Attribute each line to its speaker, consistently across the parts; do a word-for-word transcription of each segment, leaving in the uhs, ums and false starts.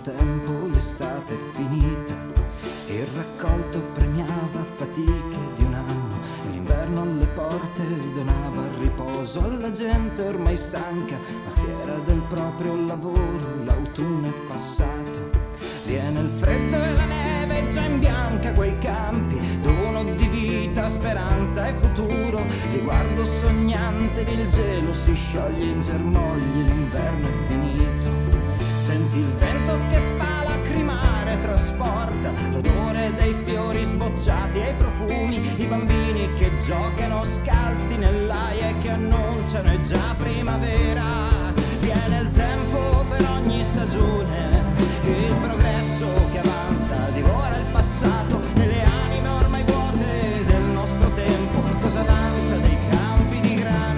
Speaker 1: tempo l'estate è finita, il raccolto premiava fatiche di un anno e l'inverno alle porte donava riposo alla gente ormai stanca, ma fiera del proprio lavoro. L'autunno è passato, viene il freddo e la neve già in bianca quei campi, dono di vita, speranza e futuro. Li guardo sognante ed il gelo si scioglie in germogli, l'inverno è finito. Senti il vento che fa lacrimare, trasporta l'odore dei fiori sbocciati e i profumi, i bambini che giocano scalzi nell'aia e che annunciano è già primavera. Viene il tempo per ogni stagione, il progresso che avanza divora il passato e le anime ormai vuote del nostro tempo. Cosa avanza dei campi di grano?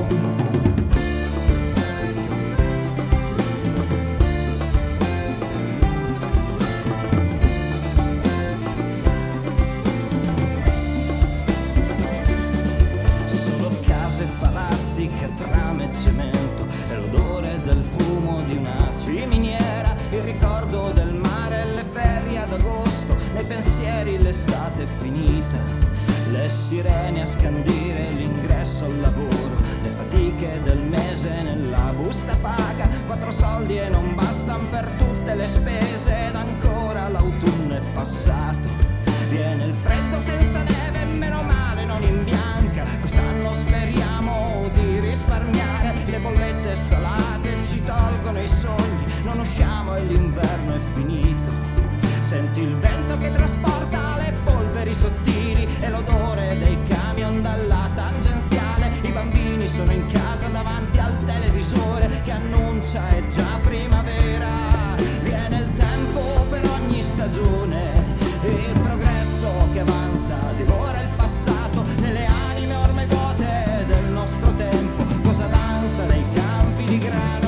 Speaker 1: Solo case e palazzi, catrame e cemento e l'odore del fumo di una ciminiera, il ricordo del mare e le ferie ad agosto, nei pensieri l'estate è finita, le sirene a scandire l'ingresso al lavoro, le fatiche del mese nella busta paga, quattro soldi e non bastano per tutte le spese ed ancora l'autunno è passato. Viene il freddo senza neve e meno male non in bianca, quest'anno speriamo di risparmiare, le bollette salate ci tolgono i sogni, non usciamo e l'inverno è finito. Senti il vento che trasporta le polveri sottili e l'odore dei camion dalla tangenziale, i bambini sono in casa davanti al televisore che annuncia è già primavera. Viene il tempo per ogni stagione, il progresso che avanza divora il passato nelle anime ormai vuote del nostro tempo. Cosa avanza dai campi di grano?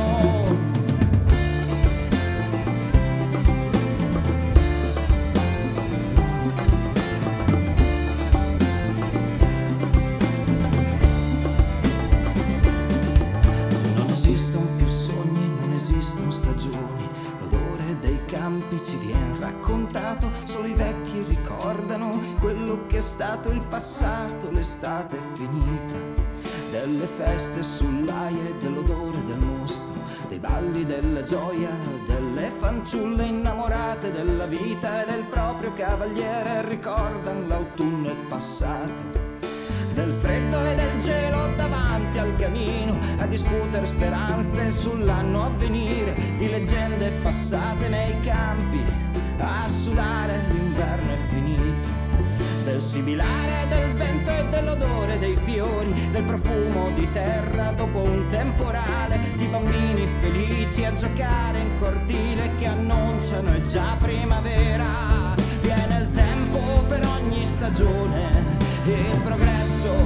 Speaker 1: Non esistono più sogni, non esistono stagioni, l'odore dei campi ci viene raccontato, solo i vecchi ricordano quello che è stato il passato. L'estate è finita, delle feste sull'aia e dell'odore del mostro, dei balli, della gioia, delle fanciulle innamorate della vita e del proprio cavaliere. Ricordano l'autunno è passato, del freddo e del gelo davanti al camino, a discutere speranze sull'anno a venire, di leggende passate nei campi, a sudare l'inverno è finito, del sibilare del vento e dell'odore dei fiori, del profumo di terra dopo un temporale, di bambini felici a giocare in cortile che annunciano è già primavera. Viene il tempo per ogni stagione, il progresso